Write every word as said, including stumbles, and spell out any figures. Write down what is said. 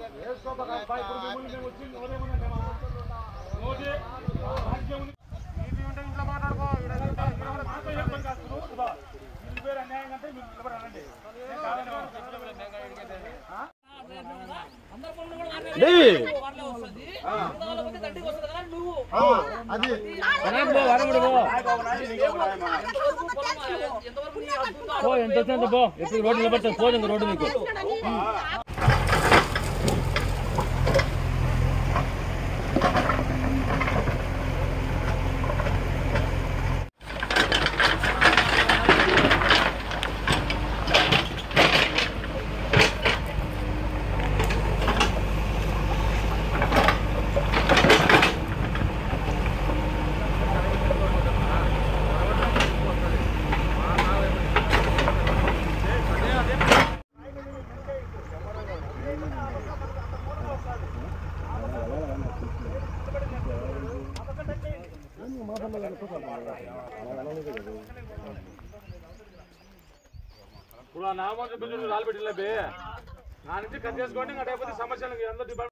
ఎంత పో ఇప్పుడు రోడ్డు నిలబడతాను పోదు రోడ్డు మీకు ఇప్పుడు ఆ నామంటే బిల్లు రాలు పెట్టిలే బే నా నుంచి కట్ చేసుకోండి ఇంకా సమస్యలు